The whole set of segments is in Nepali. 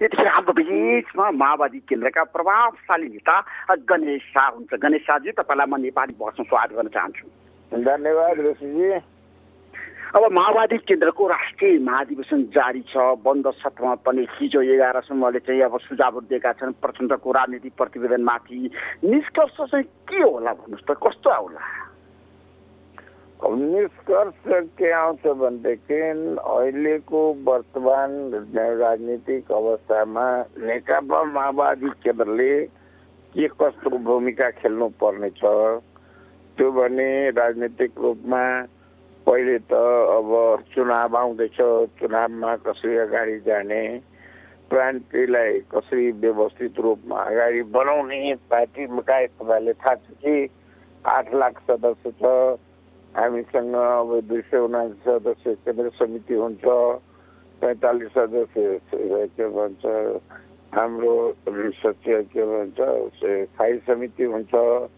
यतिखेर हाम्रो बिचमा माओवादी केन्द्रका प्रभावशाली नेता गणेश शाह हुन्छ। गणेश शाहजी, तपाईँलाई म नेपाली भाषामा स्वागत गर्न चाहन्छु। धन्यवाद ऋषिजी। अब माओवादी केन्द्रको राष्ट्रिय महाधिवेशन जारी छ। बन्द सत्रमा पनि हिजो 11 सम्मले चाहिँ अब सुझावहरू दिएका छन् प्रचण्डको राजनीतिक प्रतिवेदनमाथि। निष्कर्ष चाहिँ के होला भन्नुहोस् त, कस्तो आउला? निष्कर्ष के आउँछ भनेदेखि अहिलेको वर्तमान राजनीतिक अवस्थामा नेकपा माओवादी केन्द्रले के कस्तो भूमिका खेल्नु पर्ने छ त्यो भने राजनीतिक रूपमा पहिले त अब चुनाव आउँदैछ, चुनावमा कसरी अगाडि जाने, क्रान्तिलाई कसरी व्यवस्थित रूपमा अगाडि बढाउने। पार्टीमा तपाईँले थाहा छ कि 8 लाख सदस्य छ, हामीसँग अब 279 सदस्य केन्द्र समिति हुन्छ, 45 सदस्य के भन्छ हाम्रो सचिव के भन्छ स्थायी समिति हुन्छ,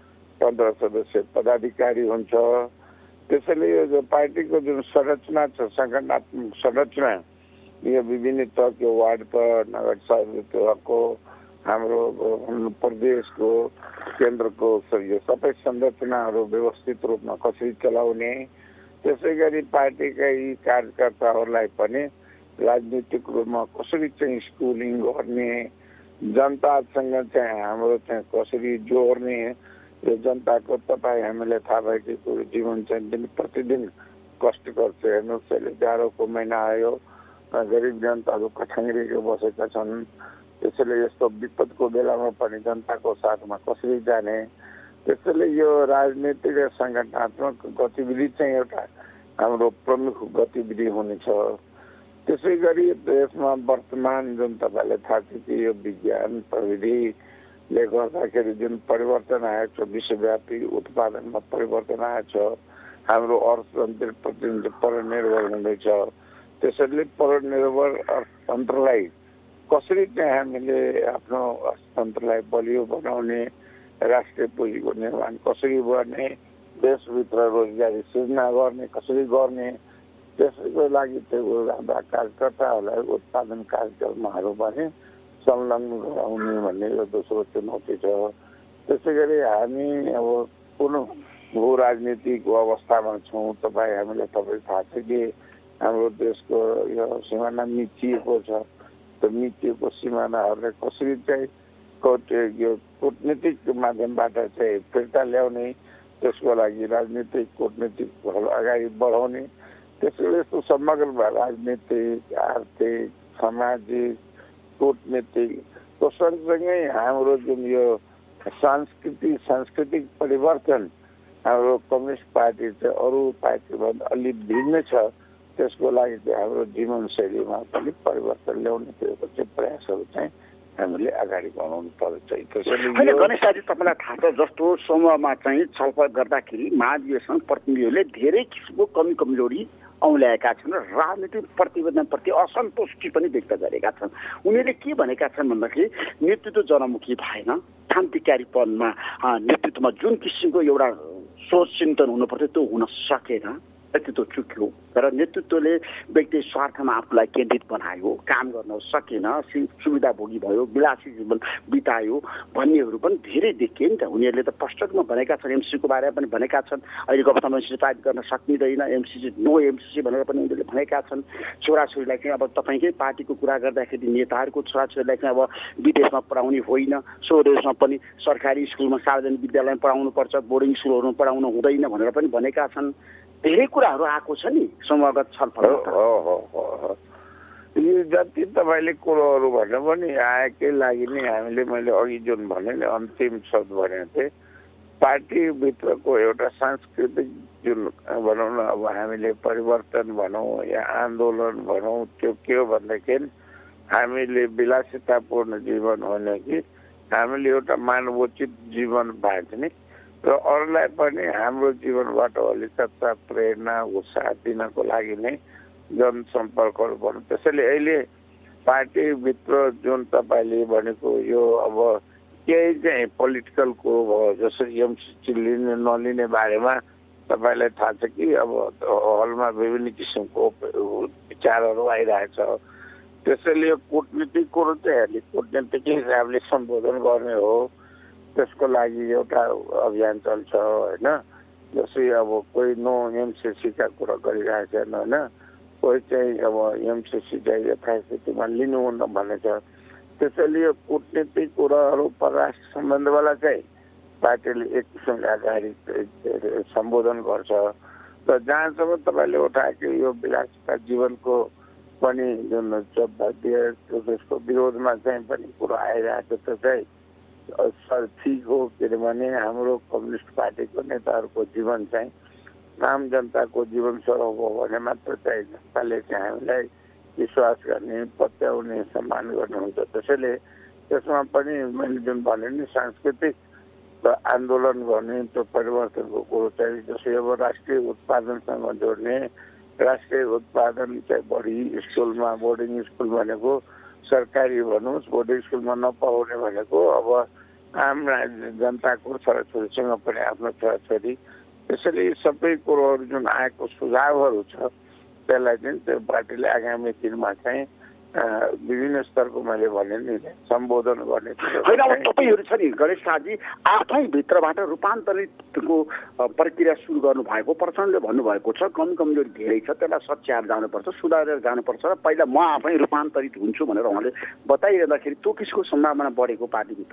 15 सदस्य पदाधिकारी हुन्छ। त्यसैले यो पार्टीको जुन संरचना छ, संगठनात्मक संरचना, यो विभिन्न तहको वार्डको नगर समितिको हाम्रो प्रदेशको केन्द्रको यो सबै संरचनाहरू व्यवस्थित रूपमा कसरी चलाउने, त्यसै गरी पार्टीका यी कार्यकर्ताहरूलाई पनि राजनीतिक रूपमा कसरी चाहिँ स्कुलिङ गर्ने, जनतासँग चाहिँ हाम्रो चाहिँ कसरी जोड्ने। यो जनताको तपाईँ हामीलाई थाहा भएको कुरो जीवन चाहिँ दिन प्रतिदिन कष्ट गर्छ। हेर्नुहोस्, अहिले जाडोको महिना आयो, गरिब जनताहरू कठङ्ग्रिएको बसेका छन्। त्यसैले यस्तो विपदको बेलामा पनि जनताको साथमा कसरी जाने। त्यसैले यो राजनीतिक र सङ्गठनात्मक गतिविधि चाहिँ एउटा हाम्रो प्रमुख गतिविधि हुनेछ। त्यसै गरी देशमा वर्तमान जुन तपाईँलाई थाहा छ कि यो विज्ञान प्रविधिले गर्दाखेरि जुन परिवर्तन आएको छ, विश्वव्यापी उत्पादनमा परिवर्तन आएको छ, हाम्रो अर्थतन्त्र प्रति परनिर्भर हुँदैछ। त्यसैले परनिर्भर अर्थतन्त्रलाई कसरी चाहिँ हामीले आफ्नो अर्थतन्त्रलाई बलियो बनाउने, राष्ट्रिय पुँजीको निर्माण कसरी गर्ने, देशभित्र रोजगारी सृजना गर्ने कसरी गर्ने, त्यसको लागि त्यो हाम्रा कार्यकर्ताहरूलाई उत्पादन कार्यक्रमहरू पनि संलग्न गराउने भन्ने यो दोस्रो चुनौती छ। त्यसै गरी हामी अब कुन भू राजनीतिक अवस्थामा छौँ, हामीलाई थाहा छ कि हाम्रो देशको यो सिमाना मिचिएको छ। त्यो मिचिएको सिमानाहरूलाई कसरी चाहिँ यो कूटनीतिक माध्यमबाट चाहिँ फिर्ता ल्याउने, त्यसको लागि राजनीतिक कूटनीतिक अगाडि बढाउने। त्यसैले यस्तो समग्र राजनीतिक, आर्थिक, सामाजिक, कूटनीतिक सँगसँगै हाम्रो जुन यो सांस्कृतिक परिवर्तन हाम्रो कम्युनिस्ट पार्टी चाहिँ अरू पार्टीभन्दा अलि भिन्न छ। त्यसको लागि चाहिँ हाम्रो जीवनशैलीमा पनि परिवर्तन ल्याउने चाहिँ प्रयासहरू चाहिँ हामीले अगाडि बढाउनु पर्छ। त्यसैले गणेशजी, तपाईँलाई थाहा छ जस्तो समूहमा चाहिँ छलफल गर्दाखेरि महाधिवेशन प्रतिनिधिहरूले धेरै किसिमको कमी कमजोरी औँल्याएका छन् र राजनीतिक प्रतिवेदनप्रति असन्तुष्टि पनि व्यक्त गरेका छन्। उनीहरूले के भनेका छन् भन्दाखेरि नेतृत्व जनमुखी भएन, क्रान्तिकारीपनमा नेतृत्वमा जुन किसिमको एउटा सोच चिन्तन हुनुपर्थ्यो त्यो हुन सकेन, नेतृत्व चुक्यो। तर नेतृत्वले व्यक्ति स्वार्थमा आफूलाई केन्द्रित बनायो, काम गर्न सकेन, सुविधा भोगी भयो, विलासी जीवन बितायो भन्नेहरू पनि धेरै देखिए नि त। उनीहरूले त प्रष्ट रूपमा भनेका छन्, एमसीसीको बारेमा पनि भनेका छन्, अहिलेको अवस्थामा एमसीसी टाइप गर्न सकिँदैन, एमसीसी नो एमसीसी भनेर पनि उनीहरूले भनेका छन्। छोराछोरीलाई चाहिँ अब तपाईँकै पार्टीको कुरा गर्दाखेरि नेताहरूको छोराछोरीलाई चाहिँ अब विदेशमा पढाउने होइन, स्वदेशमा पनि सरकारी स्कुलमा सार्वजनिक विद्यालयमा पढाउनुपर्छ, बोर्डिङ स्कुलहरूमा पढाउनु हुँदैन भनेर पनि भनेका छन्। धेरै कुराहरू आएको छ नि समूहगत छलफल। यो जति तपाईँले कुरोहरू भन्नु पनि आएकै लागि नै मैले अघि जुन भने नि अन्तिम शब्द भनेको थिएँ, पार्टीभित्रको एउटा सांस्कृतिक जुन भनौँ न अब हामीले परिवर्तन भनौँ या आन्दोलन भनौँ, त्यो के हो भनेदेखि हामीले विलासितापूर्ण जीवन होइन कि हामीले एउटा मानवोचित जीवन बाँच्ने र अरूलाई पनि हाम्रो जीवनबाट अलिकता प्रेरणा उत्साह दिनको लागि नै जनसम्पर्कहरू भनौँ। त्यसैले अहिले पार्टीभित्र जुन तपाईँले भनेको यो अब केही चाहिँ पोलिटिकल कुरो भयो, जस्तो एमसीसी लिने नलिने बारेमा तपाईँलाई थाहा छ कि अब हलमा विभिन्न किसिमको विचारहरू आइरहेछ। त्यसैले यो कूटनीतिक कुरो चाहिँ हेर्ने कूटनीतिक हिसाबले सम्बोधन गर्ने हो। त्यसको लागि एउटा अभियान चल्छ होइन। जस्तै अब कोही नो एमसिसीका कुरा गरिरहेछन् होइन, कोही चाहिँ अब एमसिसी चाहिँ यथास्थितिमा लिनुहुन्न भनेछ। त्यसैले यो कूटनीतिक कुराहरू परराष्ट्र सम्बन्धवाला चाहिँ पार्टीले एक किसिमले आधारित सम्बोधन गर्छ। र जहाँसम्म तपाईँले उठाएको यो विलासिता जीवनको पनि जुन त्यसको विरोधमा चाहिँ पनि कुरो आइरहेको त्यो चाहिँ ठिक हो। किनभने हाम्रो कम्युनिस्ट पार्टीको नेताहरूको जीवन चाहिँ आम जनताको जीवन स्वरूप हो भने मात्र चाहिँ जनताले चाहिँ हामीलाई विश्वास गर्ने, पत्याउने, सम्मान गर्नुहुन्छ। त्यसैले त्यसमा पनि मैले जुन भने नि सांस्कृतिक आन्दोलन गर्ने त्यो परिवर्तनको कुरो चाहिँ जस्तै अब राष्ट्रिय उत्पादनसँग जोड्ने, राष्ट्रिय उत्पादन चाहिँ बढी स्कुलमा बोर्डिङ स्कुल भनेको सरकारी भनौँ, बोर्डिङ स्कुलमा नपाउने भनेको अब आम जनताको छोराछोरीसँग पनि आफ्नो छोराछोरी। त्यसैले यी सबै कुरोहरू जुन आएको सुझावहरू छ त्यसलाई चाहिँ त्यो पार्टीले आगामी दिनमा चाहिँ विभिन्न स्तरको मैले भने नि सम्बोधन गर्ने होइन। अब तपाईँहरू छ नि गणेश शाहजी आफै भित्रबाट रूपान्तरितको प्रक्रिया सुरु गर्नुभएको, प्रचण्डले भन्नुभएको छ कमजोरी धेरै छ, त्यसलाई सच्याएर जानुपर्छ, सुधारेर जानुपर्छ र पहिला म आफै रूपान्तरित हुन्छु भनेर उहाँले बताइरहँदाखेरि त्यो किसको सम्भावना बढेको पार्टीभित्र?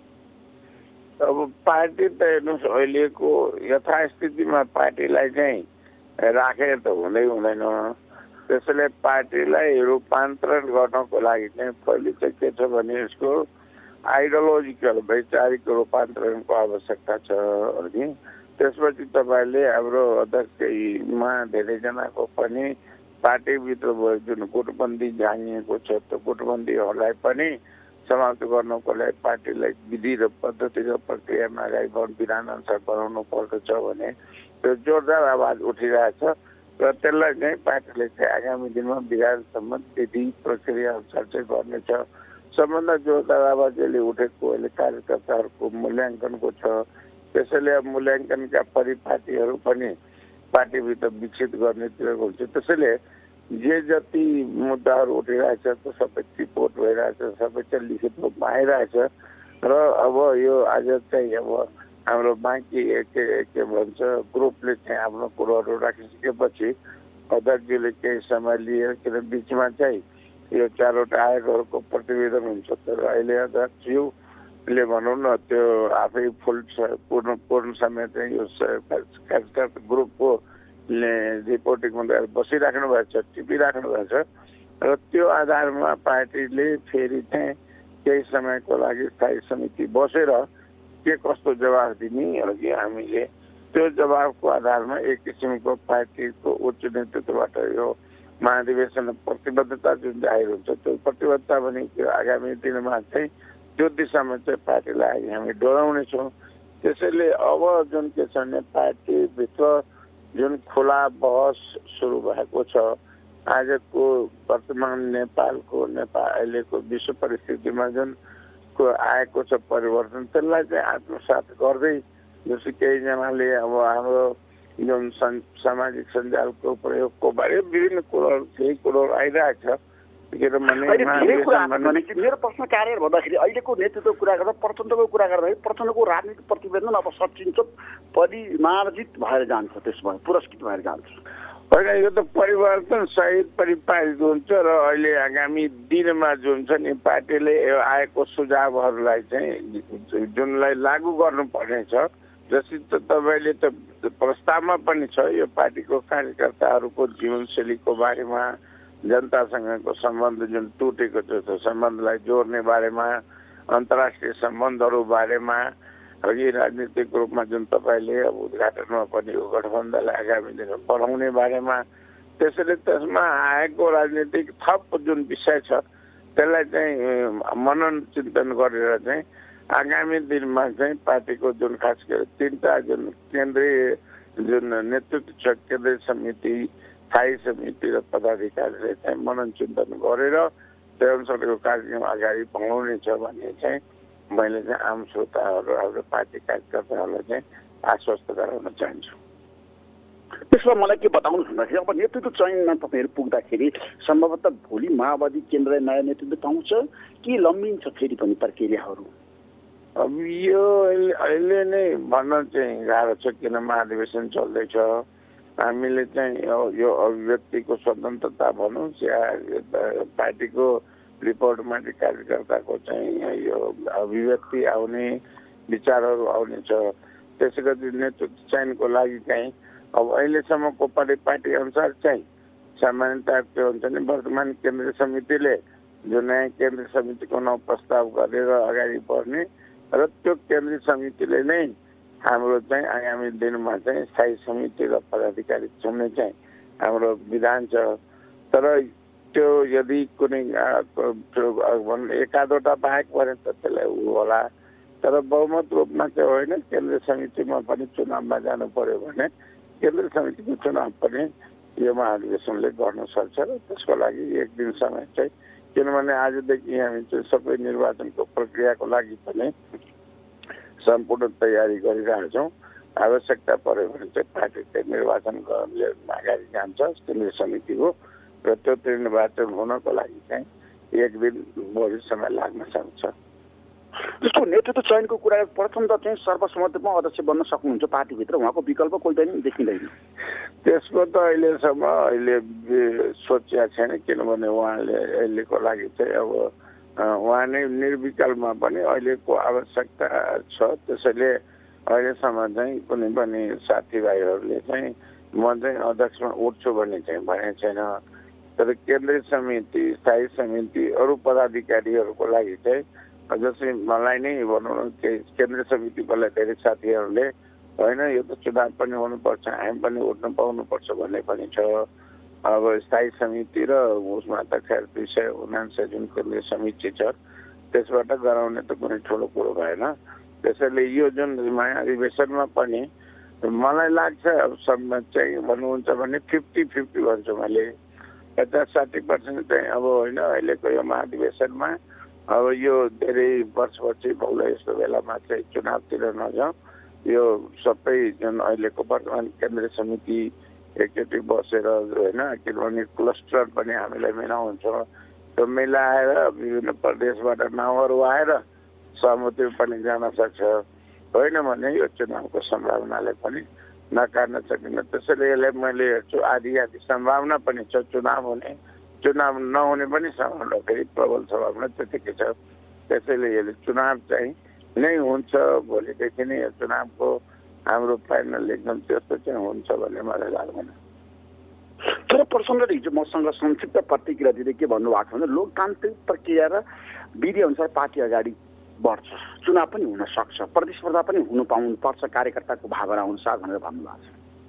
अब पार्टी त हेर्नुहोस् अहिलेको यथास्थितिमा पार्टीलाई चाहिँ राखेर त हुँदैन। त्यसैले पार्टीलाई रूपान्तरण गर्नको लागि चाहिँ पहिले चाहिँ के छ भने यसको आइडियोलोजिकल वैचारिक रूपान्तरणको आवश्यकता छ अनि त्यसपछि तपाईँले हाम्रो अध्यक्षमा धेरैजनाको पनि पार्टीभित्र जुन गुटबन्दी जानिएको छ त्यो गुटबन्दीहरूलाई पनि समाप्त गर्नको लागि पार्टीलाई विधि र पद्धति र प्रक्रियामा अगाडि विधान अनुसार बनाउनु पर्दछ भने त्यो जोरदार आवाज उठिरहेछ र त्यसलाई चाहिँ पार्टीले चाहिँ आगामी दिनमा विधानसम्म विधि प्रक्रिया अनुसार चाहिँ गर्नेछ। सबभन्दा जोरदार आवाज यसले उठेको अहिले कार्यकर्ताहरूको मूल्याङ्कनको छ। त्यसैले अब मूल्याङ्कनका परिपाटीहरू पनि पार्टीभित्र विकसित गर्नेतिर हुन्छ। त्यसैले जे जति मुद्दाहरू उठिरहेछ त्यो सबै रिपोर्ट भइरहेछ, सबै चाहिँ लिखित रूपमा आइरहेछ र अब यो आज चाहिँ अब हाम्रो बाँकी के भन्छ ग्रुपले चाहिँ आफ्नो कुरोहरू राखिसकेपछि अध्यक्षले केही समय लिएर किन बिचमा चाहिँ यो चारवटा आयोगहरूको प्रतिवेदन हुन्छ तर अहिले अध्यक्षज्यूले भनौँ न त्यो आफै फुल पूर्ण समय चाहिँ यो कार्यकर्ता ग्रुपको रिपोर्टिङमा गएर बसिराख्नु भएको छ, टिपिराख्नु भएको छ र त्यो आधारमा पार्टीले फेरि चाहिँ केही समयको लागि स्थायी समिति बसेर के कस्तो जवाब दिने अघि हामीले त्यो जवाबको आधारमा एक किसिमको पार्टीको उच्च नेतृत्वबाट यो महाधिवेशन प्रतिबद्धता जुन जाहेर हुन्छ त्यो प्रतिबद्धता पनि त्यो आगामी दिनमा चाहिँ त्यो दिशामा चाहिँ पार्टीलाई हामी डोराउनेछौँ। त्यसैले अब जुन के छ भने पार्टीभित्र जुन खुला बहस सुरु भएको छ आजको वर्तमान नेपालको अहिलेको विश्व परिस्थितिमा जुन आएको छ परिवर्तन त्यसलाई चाहिँ आत्मसात गर्दै जस्तो केहीजनाले अब हाम्रो जुन सामाजिक सञ्जालको प्रयोगको बारे विभिन्न कुरोहरू केही कुरोहरू आइरहेको छ। मेरो प्रश्न कार्य भन्दाखेरि अहिलेको नेतृत्वको कुरा गर्दा प्रचण्डको कुरा गर्दाखेरि प्रचण्डको राजनीतिक प्रतिवेदन अब सचिन्छ परिमार्जित भएर जान्छ, त्यसमा पुरस्कृत भएर जान्छ। होइन यो त परिवर्तन सहित परिपालित हुन्छ र अहिले आगामी दिनमा जुन छ नि पार्टीले आएको सुझावहरूलाई चाहिँ जुनलाई लागू गर्नुपर्ने छ जस्तै तपाईँले त प्रस्तावमा पनि छ यो पार्टीको कार्यकर्ताहरूको जीवनशैलीको बारेमा जनतासँगको सम्बन्ध जुन टुटेको छ त्यो सम्बन्धलाई जोड्ने बारेमा अन्तर्राष्ट्रिय सम्बन्धहरू बारेमा अघि राजनीतिक रूपमा जुन तपाईँले अब उद्घाटनमा पनि यो गठबन्धनलाई आगामी दिनमा बढाउने बारेमा त्यसैले त्यसमा आएको राजनीतिक थप जुन विषय छ त्यसलाई चाहिँ मनन चिन्तन गरेर चाहिँ आगामी दिनमा चाहिँ पार्टीको जुन खास गरी तीनटा जुन केन्द्रीय जुन नेतृत्व छ केन्द्रीय समिति स्थायी समिति र पदाधिकारीले चाहिँ मनन चिन्तन गरेर त्यो अनुसारको कार्यक्रम अगाडि बढाउने छ भन्ने चाहिँ मैले चाहिँ आम श्रोताहरू हाम्रो पार्टी कार्यकर्ताहरूलाई चाहिँ आश्वस्त गराउन चाहन्छु। त्यसमा मलाई के बताउनु भन्दाखेरि अब नेतृत्व चयनमा तपाईँहरू पुग्दाखेरि सम्भवतः भोलि माओवादी केन्द्रले नयाँ नेतृत्व पाउँछ कि लम्बिन्छ फेरि पनि प्रक्रियाहरू? अब यो अहिले नै भन्न चाहिँ गाह्रो छ, किन महाधिवेशन चल्दैछ। हामीले चाहिँ यो अभिव्यक्तिको स्वतन्त्रता भनौँ या पार्टीको रिपोर्टमा कार्यकर्ताको चाहिँ यो अभिव्यक्ति आउने, विचारहरू आउने छ। त्यसै गरी नेतृत्व चयनको लागि चाहिँ अब अहिलेसम्मको पार्टी अनुसार चाहिँ सामान्यतः के हुन्छ भने वर्तमान केन्द्रीय समितिले जो नयाँ केन्द्रीय समितिको नाउँ प्रस्ताव गरेर अगाडि बढ्ने र त्यो केन्द्रीय समितिले नै हाम्रो चाहिँ आगामी दिनमा चाहिँ स्थायी समिति र पदाधिकारी चुन्ने चाहिँ हाम्रो विधान छ। तर त्यो यदि कुनै एकाधवटा बाहेक भने त त्यसलाई होला, तर बहुमत रूपमा चाहिँ होइन। केन्द्रीय समितिमा पनि चुनावमा जानु पर्यो भने केन्द्रीय समितिको चुनाव पनि यो महाधिवेशनले गर्न सक्छ र त्यसको लागि एक दिन समय चाहिँ, किनभने आजदेखि हामी चाहिँ सबै निर्वाचनको प्रक्रियाको लागि पनि सम्पूर्ण तयारी गरिरहेछौँ। आवश्यकता पर्यो भने चाहिँ पार्टी चाहिँ निर्वाचन गर्ने अगाडि जान्छ केन्द्रीय समितिको, र त्यो निर्वाचन हुनको लागि चाहिँ एक दिन बढी समय लाग्न सक्छ। जस्तो नेतृत्व चयनको कुरा प्रथम त चाहिँ सर्वसम्मतिमा अध्यक्ष बन्न सक्नुहुन्छ पार्टीभित्र, उहाँको विकल्प कोही पनि देखिँदैन। त्यसको त अहिले सोचिया छैन, किनभने उहाँले अहिलेको लागि चाहिँ अब उहाँ नै निर्विकल्पमा पनि अहिलेको आवश्यकता छ। त्यसैले अहिलेसम्म चाहिँ कुनै पनि साथीभाइहरूले चाहिँ म चाहिँ अध्यक्षमा उठ्छु भन्ने चाहिँ भनेको छैन। तर केन्द्रीय समिति, स्थायी समिति, अरू पदाधिकारीहरूको लागि चाहिँ जस्तै मलाई नै भनौँ केन्द्रीय समितिकोलाई धेरै साथीहरूले होइन यो त चुनाव पनि हुनुपर्छ, हामी पनि उठ्न पाउनुपर्छ भन्ने पनि छ। अब स्थायी समिति र उसमा त खैर 279 जुन केन्द्रीय समिति छ त्यसबाट गराउने त कुनै ठुलो कुरो भएन। त्यसैले यो जुन महाधिवेशनमा पनि मलाई लाग्छ अब सबमा चाहिँ भन्नुहुन्छ भने 50-50 भन्छु मैले। 50-60% चाहिँ अब होइन अहिलेको यो महाधिवेशनमा अब यो धेरै वर्षपछि बहुल यस्तो बेलामा चाहिँ चुनावतिर नजाउँ, यो सबै जुन अहिलेको वर्तमान केन्द्रीय समिति एकचोटि बसेर होइन, किनभने क्लस्टर पनि हामीलाई मिलाउँछ, त्यो मिलाएर विभिन्न प्रदेशबाट नाउँहरू आएर सहमति पनि जान सक्छ। होइन भने यो चुनावको सम्भावनाले पनि नकार्न सकिन्न। त्यसैले यसलाई मैले हेर्छु आधी सम्भावना पनि छ चुनाव हुने, चुनाव नहुने पनि सम्भावना फेरि प्रबल सम्भावना त्यतिकै छ। त्यसैले यसले चुनाव चाहिँ नै हुन्छ भोलिदेखि नै चुनावको हाम्रो फाइनल एकदम त्यस्तो चाहिँ हुन्छ भन्ने मलाई लाग्दैन। तर प्रचण्डले हिजो मसँग संक्षिप्त प्रतिक्रिया दिँदै के भन्नुभएको छ भने लोकतान्त्रिक प्रक्रिया र विधि अनुसार पार्टी अगाडि बढ्छ, चुनाव पनि हुन सक्छ, प्रतिस्पर्धा पनि हुनु पाउनुपर्छ कार्यकर्ताको भावना अनुसार भनेर भन्नुभएको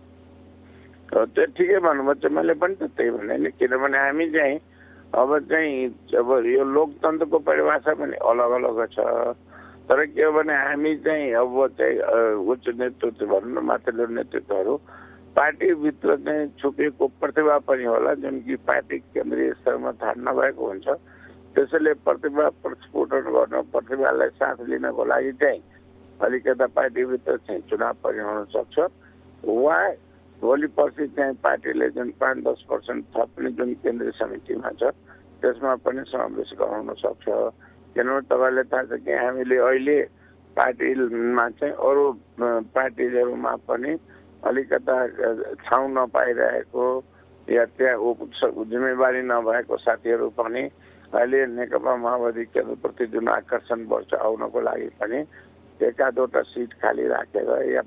छ। त्यो ठिकै भन्नुभएको छ, मैले पनि त त्यही भने नि। किनभने हामी चाहिँ अब यो लोकतन्त्रको परिभाषा पनि अलग अलग छ। तर के हो भने हामी चाहिँ अब चाहिँ उच्च नेतृत्व भनौँ न, माथिल्लो नेतृत्वहरू पार्टीभित्र चाहिँ छुपेको प्रतिभा पनि होला जुन कि पार्टी केन्द्रीय स्तरमा थाहा नभएको हुन्छ। त्यसैले प्रतिभा प्रस्फुटन गर्न, प्रतिभालाई साथ लिनको लागि चाहिँ अलिकता पार्टीभित्र चाहिँ चुनाव पनि हुन सक्छ। वा भोलि पर्सि चाहिँ पार्टीले जुन 5-10% थप्ने जुन केन्द्रीय समितिमा छ त्यसमा पनि समावेश गराउन सक्छ। किनभने तपाईँलाई थाहा छ कि हामीले अहिले पार्टीमा चाहिँ अरू पार्टीहरूमा पनि अलिकता ठाउँ नपाइरहेको या त्यहाँ जिम्मेवारी नभएको साथीहरू पनि अहिले नेकपा माओवादी केन्द्रप्रति जुन आकर्षण बढ्छ आउनको लागि पनि एकाधवटा सिट खाली राखेर या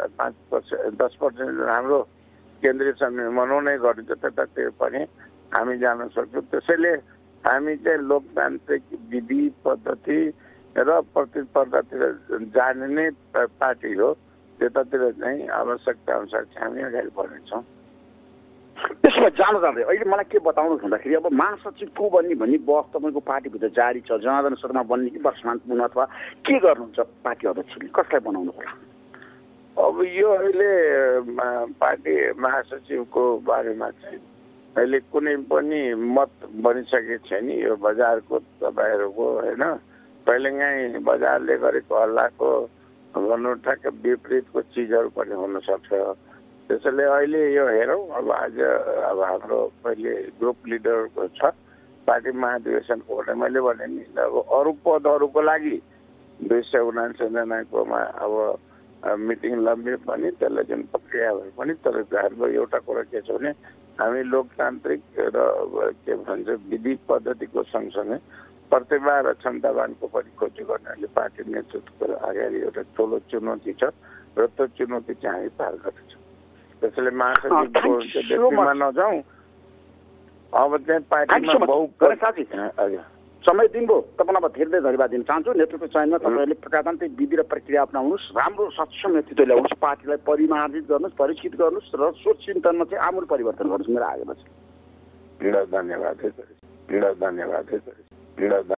5-10% हाम्रो केन्द्रीय समिति मनाउनै गरिन्छ त्यतातिर पनि हामी जान सक्छौँ। त्यसैले हामी चाहिँ लोकतान्त्रिक विधि पद्धति र प्रतिस्पर्धातिर जाने नै पार्टी हो, त्यतातिर चाहिँ आवश्यकता अनुसार चाहिँ हामी अगाडि बढ्नेछौँ। त्यसमा जाँदै अहिले मलाई के बताउनु भन्दाखेरि अब महासचिव को बन्ने भन्ने बहस तपाईँको पार्टीभित्र जारी छ। जनार्दन शर्मा बन्ने कि वर्षमान पुन अथवा के गर्नुहुन्छ पार्टी अध्यक्षले, कसलाई बनाउनु होला? अब यो अहिले पार्टी महासचिवको बारेमा चाहिँ अहिले कुनै पनि मत बनिसकेको छैन। यो बजारको तपाईँहरूको होइन पहिलेकै बजारले गरेको हल्लाको भन्नु ठ्याक्क विपरीतको चिजहरू पनि हुन सक्छ। त्यसैले अहिले यो हेरौँ अब आज अब हाम्रो पहिले ग्रुप लिडरको छ पार्टी महाधिवेशनको भने मैले भने नि अब अरू पदहरूको लागि 279 जनाकोमा अब मिटिङ लम्बियो पनि त्यसलाई जुन प्रक्रिया भए पनि तर हाम्रो एउटा कुरा के छ भने हामी लोकतान्त्रिक र के भन्छ विधि पद्धतिको सँगसँगै प्रतिभा र क्षमतावानको पनि खोजी गर्नाले पार्टी नेतृत्वको अगाडि एउटा ठुलो चुनौती छ र त्यो चुनौती चाहिँ हामी पार गर्नेछौँ। त्यसैले महासचिवको व्यक्तिमा नजाउँ अब चाहिँ पार्टीमा समय दिनुभयो तपाईँलाई धेरै धन्यवाद दिन चाहन्छु। नेतृत्व चयनमा तपाईँहरूले प्रजातान्त्रिक विधि र प्रक्रिया अपनाउनुहोस्, राम्रो सक्षम नेतृत्व ल्याउनुहोस्, पार्टीलाई परिमार्जित गर्नुहोस्, परिष्कृत गर्नुहोस् र सोच चिन्तनमा चाहिँ आमूल परिवर्तन गर्नुहोस्। मेरो आग्रह छ। धन्यवाद।